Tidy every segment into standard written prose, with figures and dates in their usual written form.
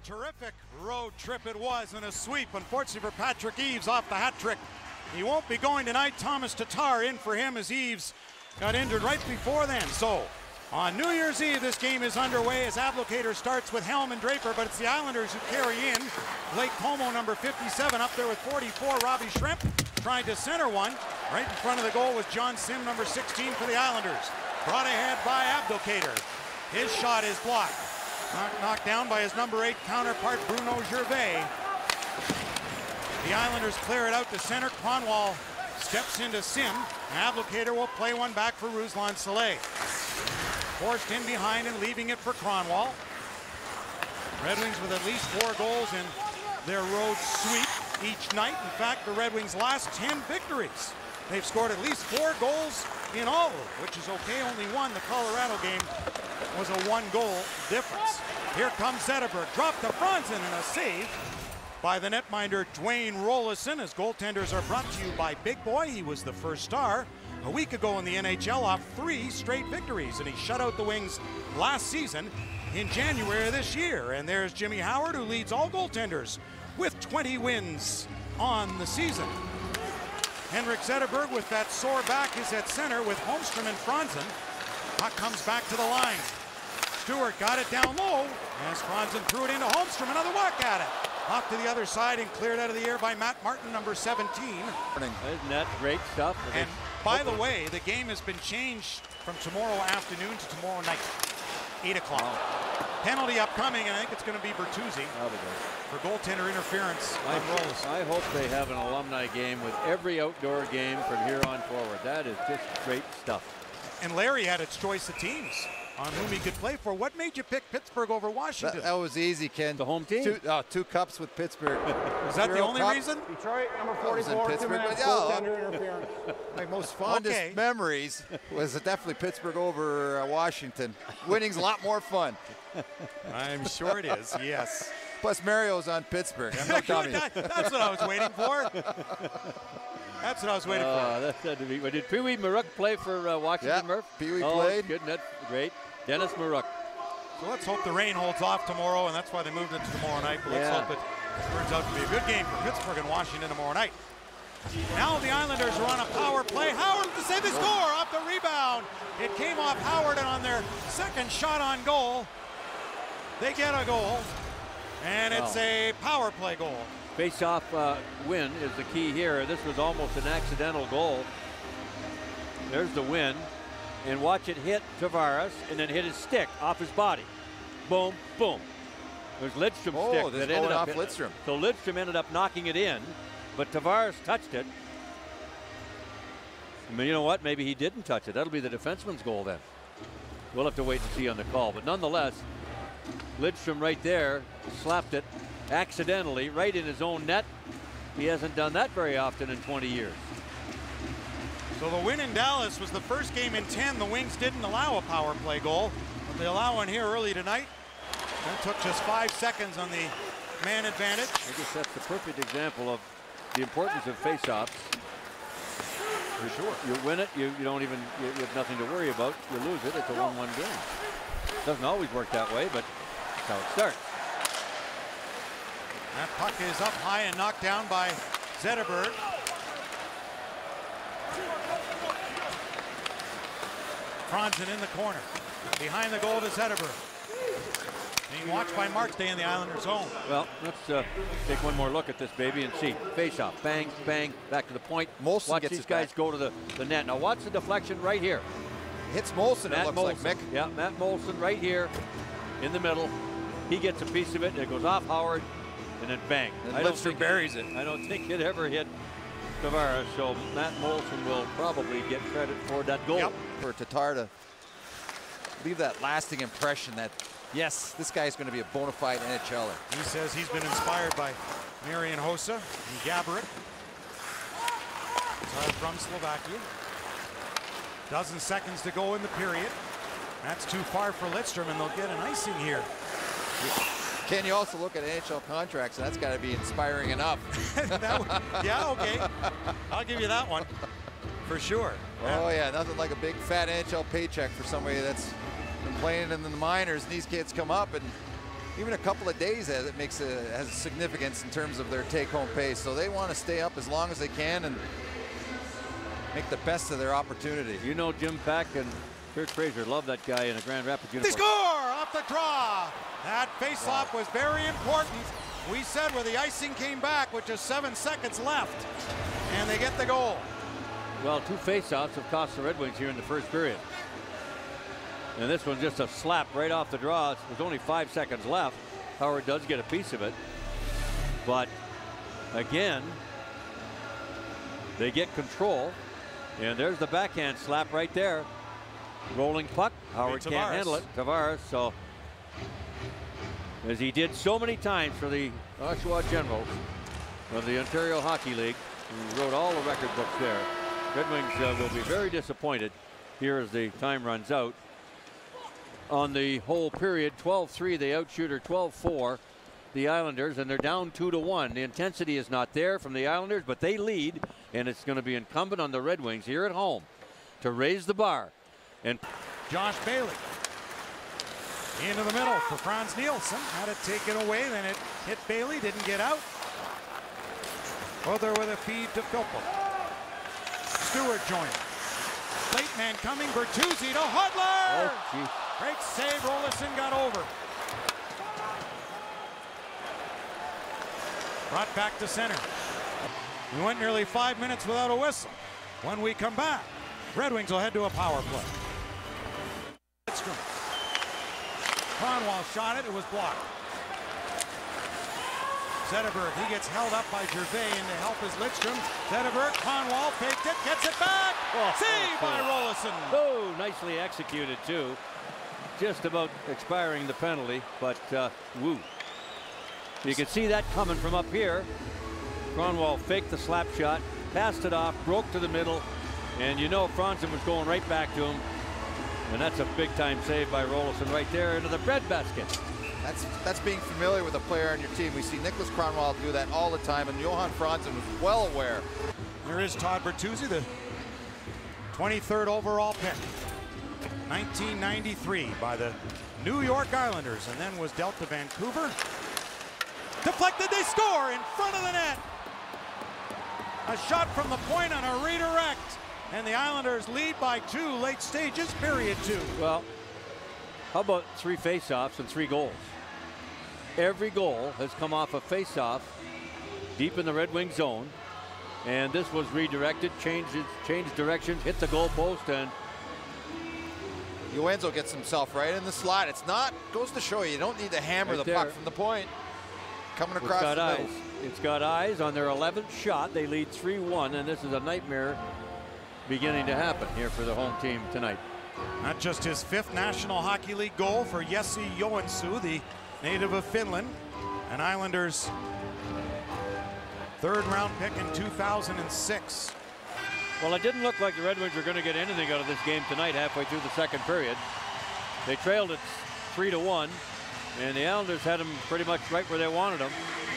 terrific road trip it was, and a sweep, unfortunately for Patrick Eaves, off the hat trick. He won't be going tonight. Thomas Tatar in for him as Eaves got injured right before then. So on New Year's Eve, this game is underway as Ablocator starts with Helm and Draper, but it's the Islanders who carry in. Blake Como, number 57, up there with 44. Robbie Shrimp trying to center one. Right in front of the goal was John Sim, number 16 for the Islanders. Brought ahead by Ablocator. His shot is blocked. Knocked down by his number 8 counterpart, Bruno Gervais. The Islanders clear it out to center. Cronwall steps into Sim. Ablocator will play one back for Ruslan Saleh. Forced in behind and leaving it for Cronwall. Red Wings with at least 4 goals in their road sweep each night. In fact, the Red Wings' last 10 victories, they've scored at least 4 goals in all of them, which is okay. Only one, the Colorado game, was a 1-goal difference. Here comes Zetterberg, dropped to Franzen, and a save by the netminder Dwayne Rollison. As goaltenders are brought to you by Big Boy. He was the first star a week ago in the NHL off 3 straight victories, and he shut out the Wings last season in January of this year. And there's Jimmy Howard, who leads all goaltenders with 20 wins on the season. Henrik Zetterberg with that sore back is at center with Holmstrom and Franzen. Puck comes back to the line. Stewart got it down low as Franzen threw it into Holmstrom. Another whack at it. Off to the other side and cleared out of the air by Matt Martin, number 17. Isn't that great stuff? And by the way, the game has been changed from tomorrow afternoon to tomorrow night, 8 o'clock. Wow. Penalty upcoming, and I think it's going to be Bertuzzi for goaltender interference on Rolls. I hope they have an alumni game with every outdoor game from here on forward. That is just great stuff. And Larry had its choice of teams on whom he could play for. What made you pick Pittsburgh over Washington? That was easy, Ken. The home team. 2 cups with Pittsburgh. Was that the only reason? Detroit, number 44, Pittsburgh, goaltender interference. My most fondest memories was definitely Pittsburgh over Washington. Winning's a lot more fun. I'm sure it is, yes. Plus Mario's on Pittsburgh. I'm not dummy. That's what I was waiting for. That's what I was waiting for. That had to be. Did Pee Wee Maruk play for Washington, Murph? Pee Wee played. Good, that's great. Dennis Maruk. So let's hope the rain holds off tomorrow, and that's why they moved it to tomorrow night. But let's hope it turns out to be a good game for Pittsburgh and Washington tomorrow night. Now the Islanders are on a power play. Howard to save the score off the rebound. It came off Howard, and on their second shot on goal, they get a goal, and it's a power play goal. Face-off win is the key here. This was almost an accidental goal. There's the win. And watch it hit Tavares and then hit his stick off his body. Boom, boom. There's Lidstrom's stick that ended up off Lidstrom. So Lidstrom ended up knocking it in, but Tavares touched it. I mean, you know what? Maybe he didn't touch it. That'll be the defenseman's goal then. We'll have to wait and see on the call. But nonetheless, Lidstrom right there slapped it accidentally right in his own net. He hasn't done that very often in 20 years. So the win in Dallas was the first game in 10. The Wings didn't allow a power play goal, but they allow one here early tonight. That took just 5 seconds on the man advantage. I guess that's the perfect example of the importance of face-offs. For sure. You win it, you don't even, you have nothing to worry about. You lose it, it's a 1-1 game. Doesn't always work that way, but that's how it starts. That puck is up high and knocked down by Zetterberg. Franzen in the corner. Behind the goal to Zetterberg. Being watched by Markstay in the Islanders' zone. Well, let's take one more look at this baby and see. Face off, bang, bang, back to the point. Moulson watch gets these guys go to the net. Now watch the deflection right here. Hits Moulson, it looks like, Mick. Yeah, Matt Moulson right here in the middle. He gets a piece of it, and it goes off Howard, and then bang. And Lidstrom buries it. I don't think it ever hit Tavares, so Matt Moulson will probably get credit for that goal. For Tatar to leave that lasting impression that, yes, this guy's going to be a bona fide NHLer. He says he's been inspired by Marian Hossa and Gaborik. Tatar from Slovakia. Dozen seconds to go in the period. That's too far for Lidstrom, and they'll get an icing here. Can you also look at NHL contracts? And that's got to be inspiring enough. Yeah, okay. I'll give you that one for sure. Oh yeah, nothing like a big fat NHL paycheck for somebody that's been playing in the minors. And these kids come up and even a couple of days has a significance in terms of their take-home pace. So they want to stay up as long as they can and make the best of their opportunity. You know, Jim Pack and Kurt Fraser love that guy in a Grand Rapids They uniform. score off the draw. That face-off was very important. We said where the icing came back with just 7 seconds left, and they get the goal. Well, 2 face-offs have cost the Red Wings here in the first period. And this one just a slap right off the draw. There's only 5 seconds left. Howard does get a piece of it. But again, they get control. And there's the backhand slap right there. Rolling puck. Howard can't handle it. Tavares. So, as he did so many times for the Oshawa Generals of the Ontario Hockey League, he wrote all the record books there. Red Wings will be very disappointed here as the time runs out. On the whole period, 12-3, they outshoot her 12-4, the Islanders, and they're down 2-1. The intensity is not there from the Islanders, but they lead, and it's going to be incumbent on the Red Wings here at home to raise the bar. And Josh Bailey into the middle for Franz Nielsen. Had it taken away, then it hit Bailey, didn't get out. Other with a feed to Philpott. Stewart joined. Late man coming, Bertuzzi to Hudler! oh, geez. Great save, Rolison got over. Brought back to center. We went nearly 5 minutes without a whistle. When we come back, Red Wings will head to a power play. Kronwall shot it, it was blocked. Zetterberg, he gets held up by Gervais in to help his Lidstrom. Zetterberg, Kronwall faked it, gets it back. Saved by Rolison. Oh, nicely executed too. Just about expiring the penalty, but woo. You can see that coming from up here. Kronwall faked the slap shot, passed it off, broke to the middle, and you know Franzen was going right back to him. And that's a big-time save by Rolison right there into the breadbasket. That's being familiar with a player on your team. We see Nicholas Kronwall do that all the time, and Johan Franzen was well aware. There is Todd Bertuzzi, the 23rd overall pick. 1993 by the New York Islanders, and then was dealt to Vancouver. Deflected, they score in front of the net. A shot from the point on a redirect, and the Islanders lead by 2 late stages, period 2. Well, how about 3 face-offs and 3 goals? Every goal has come off a face-off deep in the Red Wing zone, and this was redirected, changed directions, hit the goal post, and Joensuu gets himself right in the slot. It's not, goes to show you don't need to hammer right the puck from the point. Coming across the middle. It's got eyes on their 11th shot. They lead 3-1, and this is a nightmare beginning to happen here for the home team tonight. Not just his 5th National Hockey League goal for Jesse Joensuu, the native of Finland, an Islanders 3rd round pick in 2006. Well, it didn't look like the Red Wings were going to get anything out of this game tonight halfway through the second period. They trailed it 3-1, and the Islanders had them pretty much right where they wanted them.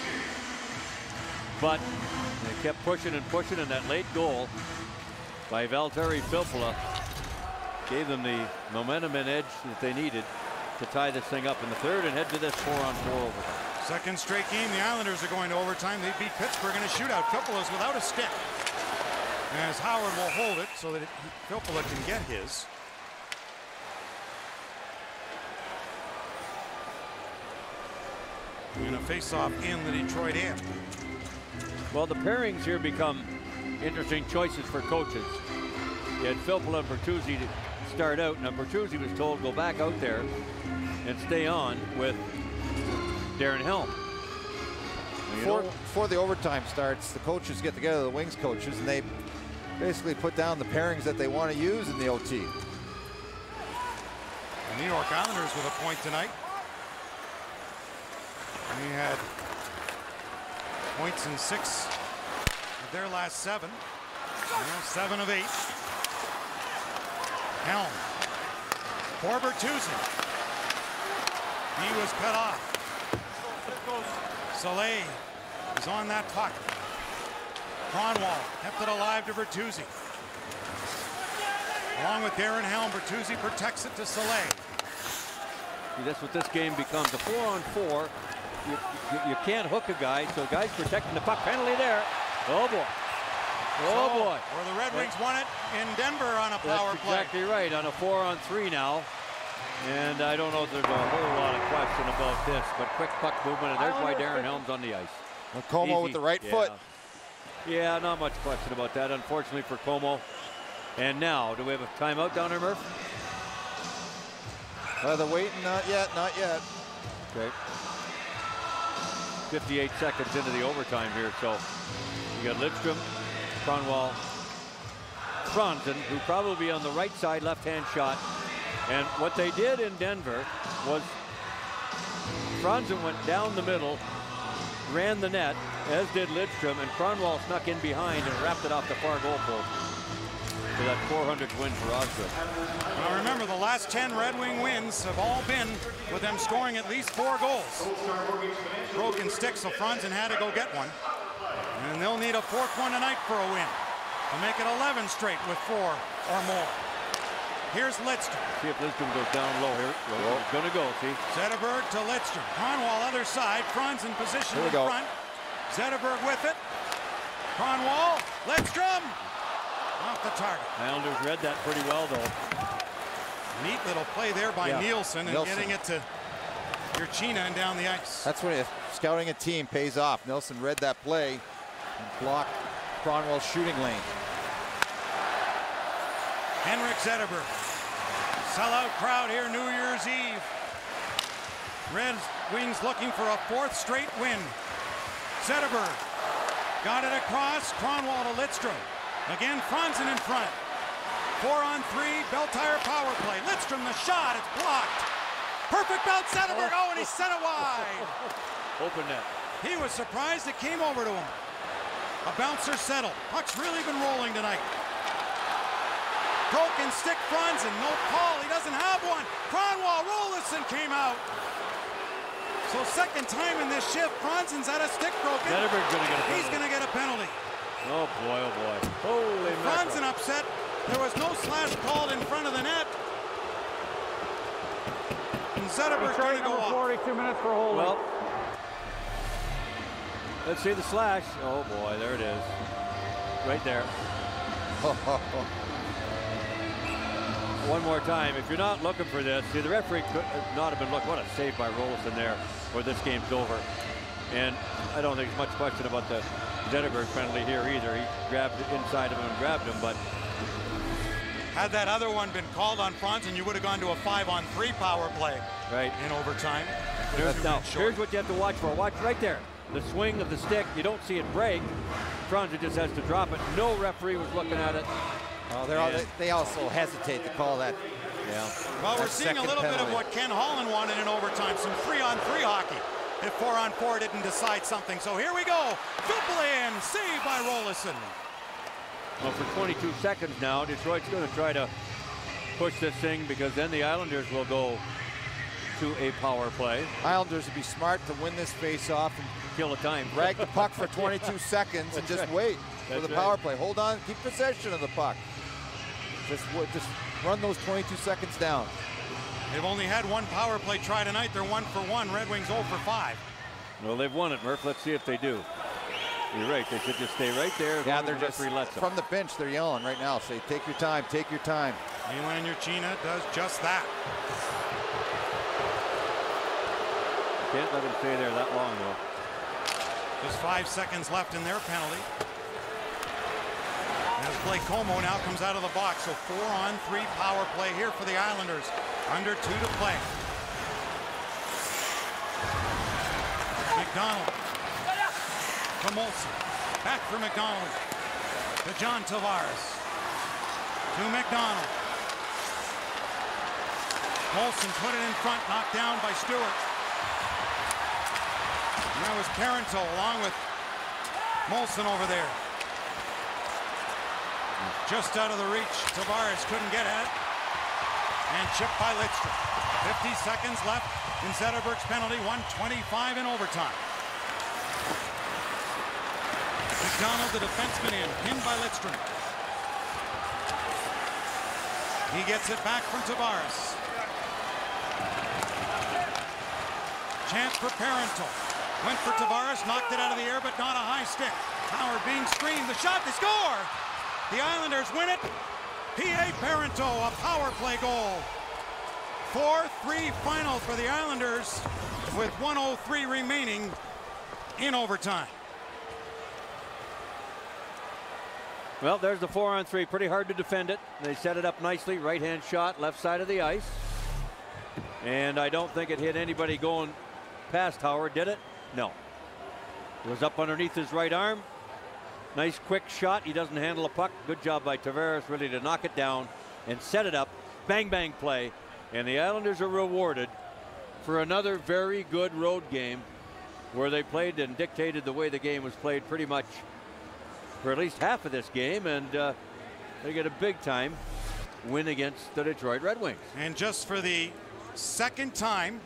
But they kept pushing and pushing, and that late goal by Valtteri Filppula gave them the momentum and edge that they needed to tie this thing up in the 3rd and head to this 4-on-4 overtime. Second straight game, the Islanders are going to overtime. They beat Pittsburgh in a shootout. Filppula's without a stick, as Howard will hold it so that Filppula can get his. And a face-off in the Detroit end. Well, the pairings here become interesting choices for coaches. You had Filppula and Bertuzzi to start out. Now Bertuzzi was told go back out there and stay on with Darren Helm. Before the overtime starts, the coaches get together, the Wings coaches, and they basically put down the pairings that they want to use in the OT. The New York Islanders with a point tonight. We had points in 6 of their last 7. 7 of 8. Helm for Bertuzzi. He was cut off. Soleil is on that puck. Kronwall kept it alive to Bertuzzi. Along with Darren Helm, Bertuzzi protects it to Soleil. That's what this game becomes, a 4-on-4. You can't hook a guy, so guys protecting the puck. Penalty there. Oh, boy. Oh, boy. Where the Red Wings won it in Denver on a power play. That's exactly right, on a 4-on-3 now. And I don't know if there's a whole lot of question about this, but quick puck movement, and there's why Darren Helms on the ice. Well, Como with the right foot. Yeah, not much question about that, unfortunately for Como. And now, do we have a timeout down there, Murph? They're waiting, not yet, not yet. Okay. 58 seconds into the overtime here, so you got Lidstrom, Kronwall, Franzen, who probably be on the right side, left-hand shot. And what they did in Denver was Franzen went down the middle, ran the net, as did Lidstrom, and Kronwall snuck in behind and wrapped it off the far goal post for that 400th win for Osgood. Now remember, the last 10 Red Wing wins have all been with them scoring at least 4 goals. Broken stick, so Franzen had to go get one. And they'll need a 4th one tonight for a win to make it 11 straight with 4 or more. Here's Lidstrom. See if Lidstrom goes down low here. Well, he's gonna go, see. Zetterberg to Lidstrom. Kronwall other side. Franzen position in front. Zetterberg with it. Kronwall. Lidstrom. Off the target. Islanders read that pretty well, though. Neat little play there by Nielsen and getting it to Urchina and down the ice. That's when scouting a team pays off. Nielsen read that play and blocked Kronwall's shooting lane. Henrik Zetterberg. Sellout crowd here New Year's Eve. Red Wings looking for a 4th straight win. Zetterberg got it across. Kronwall to Lidstrom. Again, Franzen in front. 4-on-3, Bell Tire power play. Lidstrom the shot, it's blocked. Perfect bounce, Zetterberg. Oh, and he sent it wide. Open net. He was surprised it came over to him. A bouncer settled. Puck's really been rolling tonight. Broken stick, Franzen, no call, he doesn't have one. Kronwall, Rolison came out. So 2nd time in this shift, Franzen's had a stick broken. Zetterberg's gonna get a penalty. He's gonna get a penalty. Oh boy, oh boy. Holy Franzen upset. There was no slash called in front of the net. And Zetterberg's gonna go off. 42 minutes for holding. Well, let's see the slash. Oh boy, there it is. Right there. One more time, if you're not looking for this, see the referee could not have been looking. What a save by Rolison there, where this game's over. And I don't think there's much question about the Zetterberg penalty here either. He grabbed it inside of him and grabbed him, but had that other one been called on Franzen, you would have gone to a 5-on-3 power play. Right. In overtime. Now, here's what you have to watch for. Watch right there. The swing of the stick. You don't see it break. Franzen just has to drop it. No referee was looking at it. Oh, they also hesitate to call that. Yeah. Well, we're seeing a little bit of what Ken Holland wanted in overtime, some 3-on-3 hockey. If 4-on-4 didn't decide something. So here we go. Duplin, saved by Rolison. Well, for 22 seconds now, Detroit's going to try to push this thing because then the Islanders will go to a power play. Islanders would be smart to win this face-off and kill the time. Drag the puck for 22 seconds and just wait for the power play. Hold on, keep possession of the puck. Just run those 22 seconds down. They've only had 1 power play try tonight. They're 1 for 1. Red Wings 0 for 5. Well, they've won it, Murph. Let's see if they do. You're right. They should just stay right there. Yeah, they're just from the bench. They're yelling right now. Say, take your time. Take your time. Milan Urchina does just that. Can't let him stay there that long, though. Just 5 seconds left in their penalty. As Blake Como now comes out of the box. So 4-on-3 power play here for the Islanders. Under 2 to play. McDonald to Moulson. Back for McDonald. To John Tavares. To McDonald. Moulson put it in front, knocked down by Stewart. And that was Parenteau along with Moulson over there. Just out of the reach. Tavares couldn't get at it. And chipped by Lidstrom. 50 seconds left in Zetterberg's penalty. 1:25 in overtime. McDonald, the defenseman, in, pinned by Lidstrom. He gets it back from Tavares. Chance for Parenteau. Went for Tavares, knocked it out of the air, but not a high stick. Howard being screened. The shot, they score! The Islanders win it. P.A. Parenteau, a power play goal. 4-3 final for the Islanders with 1:03 remaining in overtime. Well, there's the 4-on-3. Pretty hard to defend it. They set it up nicely. Right-hand shot, left side of the ice. And I don't think it hit anybody going past Howard, did it? No. It was up underneath his right arm. Nice quick shot. He doesn't handle a puck. Good job by Tavares really to knock it down and set it up. Bang, bang play. And the Islanders are rewarded for another very good road game where they played and dictated the way the game was played pretty much for at least half of this game. And they get a big time win against the Detroit Red Wings. And just for the second time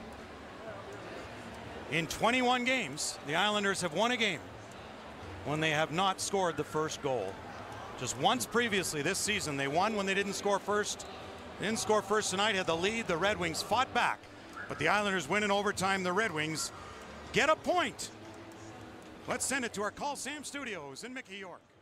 in 21 games, the Islanders have won a game when they have not scored the first goal. Just once previously this season they won when they didn't score first. They didn't score first tonight, had the lead. The Red Wings fought back, but the Islanders win in overtime. The Red Wings get a point. Let's send it to our Call Sam studios in Mickey, York.